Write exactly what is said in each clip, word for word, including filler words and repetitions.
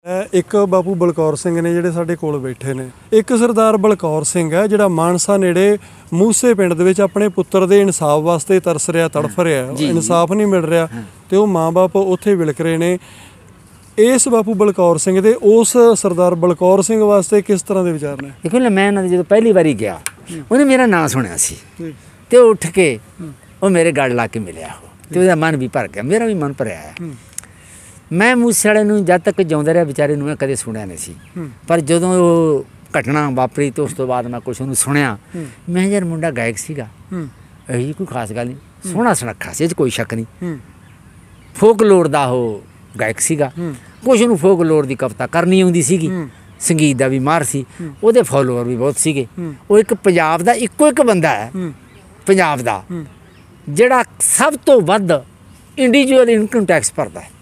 एक बापू बलकौर सिंह ने ਜਿਹੜੇ ਸਾਡੇ ਕੋਲ ਬੈਠੇ ਨੇ। ਇੱਕ ਸਰਦਾਰ ਬਲਕੌਰ ਸਿੰਘ ਹੈ ਜਿਹੜਾ ਮਾਨਸਾ ਨੇੜੇ ਮੂਸੇ ਪਿੰਡ ਦੇ ਵਿੱਚ ਆਪਣੇ ਪੁੱਤਰ ਦੇ ਇਨਸਾਫ ਵਾਸਤੇ ਤਰਸ ਰਿਹਾ, ਤੜਫ ਰਿਹਾ, ਇਨਸਾਫ ਨਹੀਂ ਮਿਲ ਰਿਹਾ ਤੇ ਉਹ ਮਾਂ-ਬਾਪ ਉੱਥੇ ਵਿਲਕ ਰਹੇ ਨੇ। ਇਸ ਬਾਪੂ ਬਲਕੌਰ ਸਿੰਘ ਦੇ ਉਸ ਸਰਦਾਰ ਬਲਕੌਰ ਸਿੰਘ ਵਾਸਤੇ ਕਿਸ ਤਰ੍ਹਾਂ ਦੇ ਵਿਚਾਰ ਨੇ? ਦੇਖੋ ਨਾ, ਮੈਂ ਜਦੋਂ ਪਹਿਲੀ ਵਾਰੀ ਗਿਆ ਉਹਨੇ ਮੇਰਾ ਨਾਂ ਸੁਣਿਆ ਸੀ ਤੇ ਉਹ ਉੱਠ ਕੇ ਉਹ ਮੇਰੇ ਗੜ ਲਾ ਕੇ ਮਿਲਿਆ ਤੇ ਉਹਦਾ ਮਨ ਵੀ ਭਰ ਗਿਆ, ਮੇਰਾ ਵੀ ਮਨ ਭਰਿਆ ਹੈ। ਮੈਂ ਮੂਸੇ ਵਾਲੇ ਨੂੰ ਜਦ ਤੱਕ ਜਿਉਂਦਾ ਰਿਹਾ ਵਿਚਾਰੇ ਨੂੰ ਮੈਂ ਕਦੇ ਸੁਣਿਆ ਨਹੀਂ ਸੀ, ਪਰ ਜਦੋਂ ਉਹ ਘਟਨਾ ਵਾਪਰੀ ਤੇ ਉਸ ਤੋਂ ਬਾਅਦ ਮੈਂ ਕੁਛ ਉਹਨੂੰ ਸੁਣਿਆ। ਮੈਂ ਯਾਰ ਮੁੰਡਾ ਗਾਇਕ ਸੀਗਾ, ਇਹੀ ਕੋਈ ਖਾਸ ਗੱਲ ਨਹੀਂ, ਸੋਹਣਾ ਸੁਨੱਖਾ ਸੀ, ਇਹ 'ਚ ਕੋਈ ਸ਼ੱਕ ਨਹੀਂ। ਫੋਕ ਲੋੜ ਦਾ ਉਹ ਗਾਇਕ ਸੀਗਾ, ਕੁਛ ਉਹਨੂੰ ਫੋਕ ਲੋੜ ਦੀ ਕਵਿਤਾ ਕਰਨੀ ਆਉਂਦੀ ਸੀਗੀ, ਸੰਗੀਤ ਦਾ ਵੀ ਮਾਹਰ ਸੀ, ਉਹਦੇ ਫੋਲੋਅਰ ਵੀ ਬਹੁਤ ਸੀਗੇ। ਉਹ ਇੱਕ ਪੰਜਾਬ ਦਾ ਇੱਕੋ ਇੱਕ ਬੰਦਾ ਹੈ ਪੰਜਾਬ ਦਾ ਜਿਹੜਾ ਸਭ ਤੋਂ ਵੱਧ ਇੰਡੀਵਿਜੂਅਲ ਇਨਕਮ ਟੈਕਸ ਭਰਦਾ ਹੈ।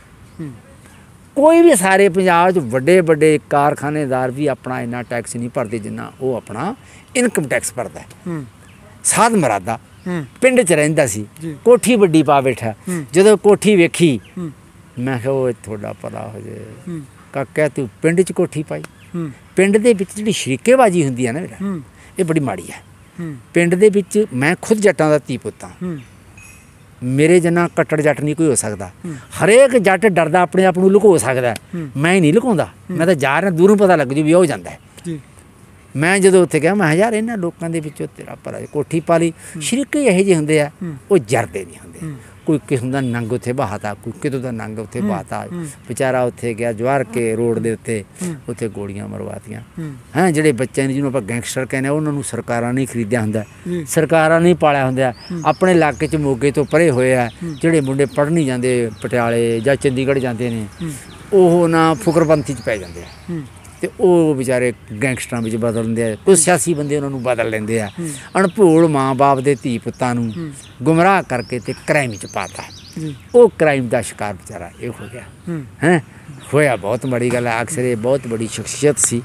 ਕੋਈ ਵੀ ਸਾਰੇ ਪੰਜਾਬ 'ਚ ਵੱਡੇ ਵੱਡੇ ਕਾਰਖਾਨੇਦਾਰ ਵੀ ਆਪਣਾ ਇੰਨਾ ਟੈਕਸ ਨਹੀਂ ਭਰਦੇ ਜਿੰਨਾ ਉਹ ਆਪਣਾ ਇਨਕਮ ਟੈਕਸ ਭਰਦਾ ਹੈ। ਸਾਧ ਮਰਾਦਾ ਪਿੰਡ 'ਚ ਰਹਿੰਦਾ ਸੀ, ਕੋਠੀ ਵੱਡੀ ਪਾ ਬੈਠਾ। ਜਦੋਂ ਕੋਠੀ ਵੇਖੀ ਮੈਂ ਕਿਹਾ ਉਹ ਤੁਹਾਡਾ ਭਲਾ ਹੋ ਜਾਏ ਕਾਕਾ, ਤੂੰ ਪਿੰਡ 'ਚ ਕੋਠੀ ਪਾਈ। ਪਿੰਡ ਦੇ ਵਿੱਚ ਜਿਹੜੀ ਸ਼ਰੀਕੇਬਾਜ਼ੀ ਹੁੰਦੀ ਹੈ ਨਾ ਮੇਰਾ, ਇਹ ਬੜੀ ਮਾੜੀ ਹੈ। ਪਿੰਡ ਦੇ ਵਿੱਚ ਮੈਂ ਖੁਦ ਜੱਟਾਂ ਦਾ ਧੀ ਪੁੱਤ ਹਾਂ, ਮੇਰੇ ਜਿੰਨਾ ਕੱਟੜ ਜੱਟ ਨਹੀਂ ਕੋਈ ਹੋ ਸਕਦਾ। ਹਰੇਕ ਜੱਟ ਡਰਦਾ ਆਪਣੇ ਆਪ ਨੂੰ ਲੁਕੋ ਸਕਦਾ, ਮੈਂ ਹੀ ਨਹੀਂ ਲੁਕਾਉਂਦਾ। ਮੈਂ ਤਾਂ ਜਾ ਰਿਹਾ, ਦੂਰੋਂ ਪਤਾ ਲੱਗ ਜੂ ਵੀ ਉਹ ਜਾਂਦਾ ਹੈ। ਮੈਂ ਜਦੋਂ ਉੱਥੇ ਗਿਆ ਮੈਂ ਯਾਰ ਇਹਨਾਂ ਲੋਕਾਂ ਦੇ ਵਿੱਚੋਂ ਤੇਰਾ ਭਲਾ ਕੋਠੀ ਪਾ ਲਈ। ਸ਼ਰੀਕੇ ਇਹੋ ਜਿਹੇ ਹੁੰਦੇ ਆ, ਉਹ ਜਰਦੇ ਨਹੀਂ ਹੁੰਦੇ। ਕੋਈ ਕਿਸਮ ਦਾ ਨੰਗ ਉੱਥੇ ਬਹਾਤਾ, ਕੋਈ ਕਿਤੋਂ ਦਾ ਨੰਗ ਉੱਥੇ ਬਹਾਤਾ। ਵਿਚਾਰਾ ਉੱਥੇ ਗਿਆ ਜਵਾਰ ਕੇ ਰੋਡ ਦੇ ਉੱਤੇ, ਉੱਥੇ ਗੋਲੀਆਂ ਮਰਵਾਤੀਆਂ। ਹੈਂ, ਜਿਹੜੇ ਬੱਚਿਆਂ ਨੇ ਜਿਹਨੂੰ ਆਪਾਂ ਗੈਂਗਸਟਰ ਕਹਿੰਦੇ ਉਹਨਾਂ ਨੂੰ ਸਰਕਾਰਾਂ ਨੇ ਖਰੀਦਿਆ ਹੁੰਦਾ, ਸਰਕਾਰਾਂ ਨੇ ਪਾਲਿਆ ਹੁੰਦਾ। ਆਪਣੇ ਇਲਾਕੇ 'ਚ ਮੋਗੇ ਤੋਂ ਪਰੇ ਹੋਏ ਆ ਜਿਹੜੇ ਮੁੰਡੇ ਪੜ੍ਹਨ ਨਹੀਂ ਜਾਂਦੇ, ਪਟਿਆਲੇ ਜਾਂ ਚੰਡੀਗੜ੍ਹ ਜਾਂਦੇ ਨੇ, ਉਹ ਨਾ ਫੁਕਰਪੰਥੀ 'ਚ ਪੈ ਜਾਂਦੇ ਆ ਤੇ ਉਹ ਵਿਚਾਰੇ ਗੈਂਗਸਟਰਾਂ ਵਿੱਚ ਬਦਲ ਦਿੰਦੇ ਆ। ਕੁਝ ਸਿਆਸੀ ਬੰਦੇ ਉਹਨਾਂ ਨੂੰ ਬਦਲ ਲੈਂਦੇ ਆ। ਅਣਭੋਲ ਮਾਂ ਬਾਪ ਦੇ ਧੀ ਪੁੱਤਾਂ ਨੂੰ ਗੁੰਮਰਾਹ ਕਰਕੇ ਤੇ ਕ੍ਰਾਈਮ 'ਚ ਪਾਤਾ। ਉਹ ਕ੍ਰਾਈਮ ਦਾ ਸ਼ਿਕਾਰ ਵਿਚਾਰਾ ਇਹ ਹੋ ਗਿਆ। ਹੈਂ, ਹੋਇਆ ਬਹੁਤ ਮਾੜੀ ਗੱਲ ਹੈ। ਅਕਸਰ ਇਹ ਬਹੁਤ ਬੜੀ ਸ਼ਖਸੀਅਤ ਸੀ,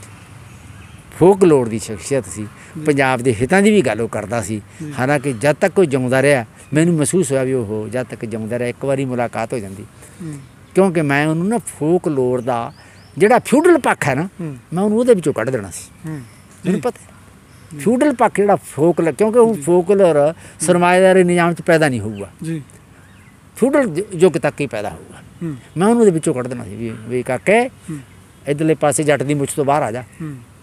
ਫੋਕ ਲੋੜ ਦੀ ਸ਼ਖਸੀਅਤ ਸੀ, ਪੰਜਾਬ ਦੇ ਹਿੱਤਾਂ ਦੀ ਵੀ ਗੱਲ ਉਹ ਕਰਦਾ ਸੀ। ਹਾਲਾਂਕਿ ਜਦ ਤੱਕ ਕੋਈ ਜਿਉਂਦਾ ਰਿਹਾ ਮੈਨੂੰ ਮਹਿਸੂਸ ਹੋਇਆ ਵੀ ਉਹ ਜਦ ਤੱਕ ਜਿਉਂਦਾ ਰਿਹਾ ਇੱਕ ਵਾਰੀ ਮੁਲਾਕਾਤ ਹੋ ਜਾਂਦੀ, ਕਿਉਂਕਿ ਮੈਂ ਉਹਨੂੰ ਨਾ ਫੋਕ ਲੋੜ ਦਾ ਜਿਹੜਾ ਫਿਊਡਲ ਪੱਖ ਹੈ ਨਾ, ਮੈਂ ਉਹਨੂੰ ਉਹਦੇ ਵਿੱਚੋਂ ਕੱਢ ਦੇਣਾ ਸੀ। ਮੈਨੂੰ ਪਤਾ ਫਿਊਡਲ ਪੱਖ ਜਿਹੜਾ ਫੋਕਲ, ਕਿਉਂਕਿ ਉਹ ਫੋਕਲਰ ਸਰਮਾਏਦਾਰੀ ਨਿਜ਼ਾਮ 'ਚ ਪੈਦਾ ਨਹੀਂ ਹੋਊਗਾ, ਫਿਊਡਲ ਯੁੱਗ ਤੱਕ ਹੀ ਪੈਦਾ ਹੋਊਗਾ। ਮੈਂ ਉਹਨੂੰ ਉਹਦੇ ਵਿੱਚੋਂ ਕੱਢ ਦੇਣਾ ਸੀ ਵੀ ਵੀ ਕਾਕੇ ਇੱਧਰਲੇ ਪਾਸੇ ਜੱਟ ਦੀ ਮੁੱਛ ਤੋਂ ਬਾਹਰ ਆ ਜਾ।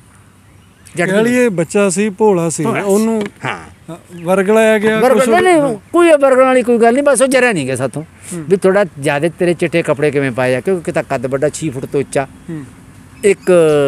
ਜੱਟ ਇਹ ਬੱਚਾ ਸੀ, ਭੋਲਾ ਸੀ, ਉਹਨੂੰ ਹਾਂ ਵਰਗਲਾਇਆ ਗਿਆ। ਨਹੀਂ ਕੋਈ ਵਰਗਣ ਵਾਲੀ ਕੋਈ ਗੱਲ ਨਹੀਂ, ਬਸ ਉਹ ਜਰਿਆ ਨਹੀਂ ਗਿਆ ਸਾਥੋਂ ਵੀ ਥੋੜਾ ਜ਼ਿਆਦਾ ਤੇਰੇ ਚਿੱਟੇ ਕੱਪੜੇ ਕਿਵੇਂ ਪਾਏ ਆ, ਕਿਉਂਕਿ ਕਿਤਾ ਕੱਦ ਵੱਡਾ ਛੇ ਫੁੱਟ ਤੋਂ ਉੱਚਾ, ਇੱਕ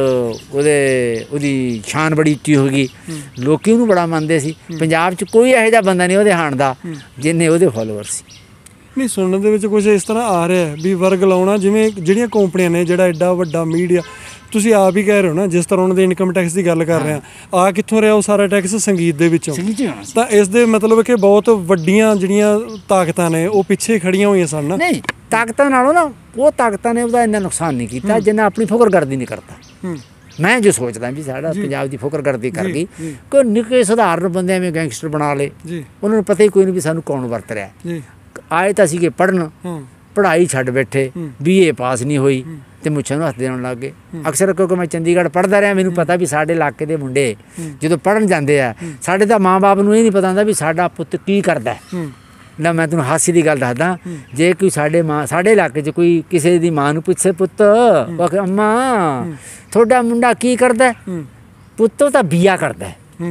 ਉਹਦੇ ਉਹਦੀ ਸ਼ਾਨ ਬੜੀ ਉੱਚੀ ਹੋ ਗਈ, ਲੋਕੀ ਉਹਨੂੰ ਬੜਾ ਮੰਨਦੇ ਸੀ। ਪੰਜਾਬ 'ਚ ਕੋਈ ਇਹੋ ਜਿਹਾ ਬੰਦਾ ਨਹੀਂ ਉਹਦੇ ਹਾਣ ਦਾ ਜਿੰਨੇ ਉਹਦੇ ਫੋਲੋਅਰ ਸੀ। ਨਹੀਂ, ਸੁਣਨ ਦੇ ਵਿੱਚ ਕੁਛ ਇਸ ਤਰ੍ਹਾਂ ਆ ਰਿਹਾ ਵੀ ਵਰਗ ਲਾਉਣਾ, ਜਿਵੇਂ ਜਿਹੜੀਆਂ ਕੰਪਨੀਆਂ ਨੇ, ਜਿਹੜਾ ਐਡਾ ਵੱਡਾ ਮੀਡੀਆ, ਤੁਸੀਂ ਆਪ ਹੀ ਕਹਿ ਰਹੇ ਹੋ ਨਾ, ਜਿਸ ਤਰ੍ਹਾਂ ਉਹਨਾਂ ਦੇ ਇਨਕਮ ਟੈਕਸ ਦੀ ਗੱਲ ਕਰ ਰਹੇ ਹਾਂ, ਆ ਕਿੱਥੋਂ ਰਿਹਾ ਉਹ ਸਾਰਾ ਟੈਕਸ? ਸੰਗੀਤ ਦੇ ਵਿੱਚੋਂ। ਤਾਂ ਇਸ ਦੇ ਮਤਲਬ ਕਿ ਬਹੁਤ ਵੱਡੀਆਂ ਜਿਹੜੀਆਂ ਤਾਕਤਾਂ ਨੇ ਉਹ ਪਿੱਛੇ ਖੜੀਆਂ ਹੋਈਆਂ ਸਨ। ਨਹੀਂ, ਤਾਕਤਾਂ ਨਾਲੋਂ ਨਾ ਉਹ ਤਾਕਤਾਂ ਨੇ ਉਹਦਾ ਇੰਨਾ ਨੁਕਸਾਨ ਨਹੀਂ ਕੀਤਾ ਜਿੰਨਾ ਆਪਣੀ ਫੁਕਰਗਰਦੀ ਨਹੀਂ ਕਰਤਾ। ਮੈਂ ਜੋ ਸੋਚਦਾ ਵੀ ਸਾਡਾ ਪੰਜਾਬ ਦੀ ਫੁਕਰਗਰਦੀ ਕਰ ਗਈ, ਕੋਈ ਨਿੱਕੇ ਸਧਾਰਨ ਬੰਦੇ ਐਵੇਂ ਗੈਂਗਸਟਰ ਬਣਾ ਲਏ, ਉਹਨਾਂ ਨੂੰ ਪਤਾ ਹੀ ਕੋਈ ਨਹੀਂ ਵੀ ਸਾਨੂੰ ਕੌਣ ਵਰਤ ਰਿਹਾ। ਆਏ ਤਾਂ ਸੀਗੇ ਪੜ੍ਹਨ, ਪੜ੍ਹਾਈ ਛੱਡ ਬੈਠੇ, ਬੀ ਏ ਪਾਸ ਨਹੀਂ ਹੋਈ ਤੇ ਮੁੱਛਾਂ ਨੂੰ ਹੱਥ ਦੇਣ ਲੱਗ ਗਏ। ਅਕਸਰ ਕਿਉਂਕਿ ਮੈਂ ਚੰਡੀਗੜ੍ਹ ਪੜ੍ਹਦਾ ਰਿਹਾ, ਮੈਨੂੰ ਪਤਾ ਵੀ ਸਾਡੇ ਇਲਾਕੇ ਦੇ ਮੁੰਡੇ ਜਦੋਂ ਪੜ੍ਹਨ ਜਾਂਦੇ ਆ, ਸਾਡੇ ਤਾਂ ਮਾਂ ਬਾਪ ਨੂੰ ਇਹ ਨਹੀਂ ਪਤਾ ਹੁੰਦਾ ਵੀ ਸਾਡਾ ਪੁੱਤ ਕੀ ਕਰਦਾ। ਨਾ ਮੈਂ ਤੈਨੂੰ ਹਾਸੀ ਦੀ ਗੱਲ ਦੱਸਦਾ, ਜੇ ਕੋਈ ਸਾਡੇ ਮਾਂ ਸਾਡੇ ਇਲਾਕੇ 'ਚ ਕੋਈ ਕਿਸੇ ਦੀ ਮਾਂ ਨੂੰ ਪੁੱਛੇ ਪੁੱਤ ਉਹ ਆਖੇ ਅੰਮਾ ਤੁਹਾਡਾ ਮੁੰਡਾ ਕੀ ਕਰਦਾ, ਪੁੱਤ ਤਾਂ ਬੀਆ ਕਰਦਾ,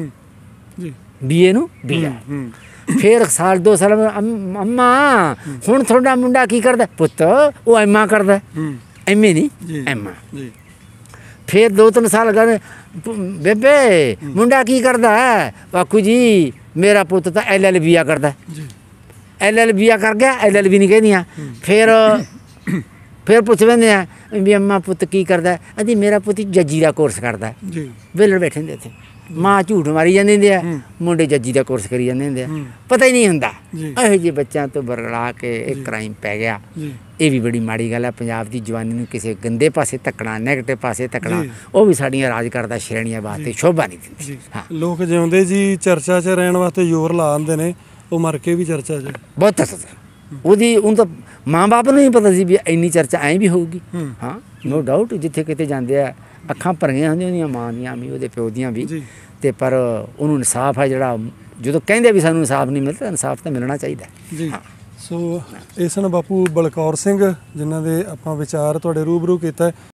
ਬੀਏ ਨੂੰ ਬੀਆ। ਫਿਰ ਸਾਲ ਦੋ ਸਾਲ ਅੰਮਾ ਹੁਣ ਤੁਹਾਡਾ ਮੁੰਡਾ ਕੀ ਕਰਦਾ, ਪੁੱਤ ਉਹ ਐਮ ਏ ਕਰਦਾ, ਐਮ ਏ ਨਹੀਂ ਐਮ ਏ। ਫਿਰ ਦੋ ਤਿੰਨ ਸਾਲ ਗਏ, ਬੇਬੇ ਮੁੰਡਾ ਕੀ ਕਰਦਾ, ਬਾਕੂ ਜੀ ਮੇਰਾ ਪੁੱਤ ਤਾਂ ਐਲ ਐਲ ਬੀ ਆ ਕਰਦਾ, ਐਲ ਐਲ ਬੀ ਆ ਕਰ ਗਿਆ, ਐਲ ਐਲ ਬੀ ਨਹੀਂ ਕਹਿੰਦੀਆਂ। ਫਿਰ ਫਿਰ ਪੁੱਛ ਲੈਂਦੇ ਆ ਵੀ ਅੰਮਾ ਪੁੱਤ ਕੀ ਕਰਦਾ, ਅਜੀ ਮੇਰਾ ਪੁੱਤ ਜੱਜੀ ਦਾ ਕੋਰਸ ਕਰਦਾ। ਵੇਲੜ ਬੈਠੇ ਹੁੰਦੇ ਇੱਥੇ, ਮਾਂ ਝੂਠ ਮਾਰੀ ਜਾਂਦੇ ਹੁੰਦੇ ਆ, ਮੁੰਡੇ ਜੱਜੀ ਦਾ ਕੋਰਸ ਕਰੀ ਜਾਂਦੇ ਹੁੰਦੇ ਆ, ਪਤਾ ਹੀ ਨਹੀਂ ਹੁੰਦਾ। ਇਹੋ ਜਿਹੇ ਬੱਚਿਆਂ ਤੋਂ ਬਰਲਾ ਕੇ ਇਹ ਕ੍ਰਾਈਮ ਪੈ ਗਿਆ। ਇਹ ਵੀ ਬੜੀ ਮਾੜੀ ਗੱਲ ਹੈ। ਪੰਜਾਬ ਦੀ ਜਵਾਨੀ ਨੂੰ ਕਿਸੇ ਗੰਦੇ ਪਾਸੇ ਧੱਕਣਾ, ਨੈਗੇਟਿਵ ਪਾਸੇ ਧੱਕਣਾ, ਉਹ ਵੀ ਸਾਡੀਆਂ ਰਾਜ ਕਰਦਾ ਸ਼੍ਰੇਣੀਆਂ ਵਾਸਤੇ ਸ਼ੋਭਾ ਨਹੀਂ ਦਿੰਦੀ। ਹਾਂ, ਲੋਕ ਜਿਉਂਦੇ ਜੀ ਚਰਚਾ 'ਚ ਰਹਿਣ ਵਾਸਤੇ ਜ਼ੋਰ ਲਾ ਦਿੰਦੇ ਨੇ, ਉਹ ਮਰ ਕੇ ਵੀ ਚਰਚਾ 'ਚ ਬਹੁਤ ਉਹਦੀ ਉਹਨੂੰ ਤਾਂ ਮਾਂ-ਬਾਪ ਨੂੰ ਹੀ ਪਤਾ ਸੀ ਵੀ ਇੰਨੀ ਚਰਚਾ ਐਂ ਵੀ ਹੋਊਗੀ। ਹਾਂ ਨੋ ਡਾਊਟ ਜਿੱਥੇ ਕਿਤੇ ਜਾਂਦੇ ਆ ਅੱਖਾਂ ਭਰੀਆਂ ਹੁੰਦੀਆਂ ਉਹਦੀਆਂ ਮਾਂ ਦੀਆਂ ਵੀ ਉਹਦੇ ਪਿਓ ਦੀਆਂ ਵੀ, ਤੇ ਪਰ ਉਹਨੂੰ ਇਨਸਾਫ ਹੈ ਜਿਹੜਾ, ਜਦੋਂ ਕਹਿੰਦੇ ਵੀ ਸਾਨੂੰ ਇਨਸਾਫ ਨਹੀਂ ਮਿਲਦਾ, ਇਨਸਾਫ ਤਾਂ ਮਿਲਣਾ ਚਾਹੀਦਾ ਜੀ। ਸੋ ਇਸ ਨੇ ਬਾਪੂ ਬਲਕੌਰ ਸਿੰਘ ਜਿਨ੍ਹਾਂ ਦੇ ਆਪਾਂ ਵਿਚਾਰ ਤੁਹਾਡੇ ਰੂਬਰੂ ਕੀਤਾ।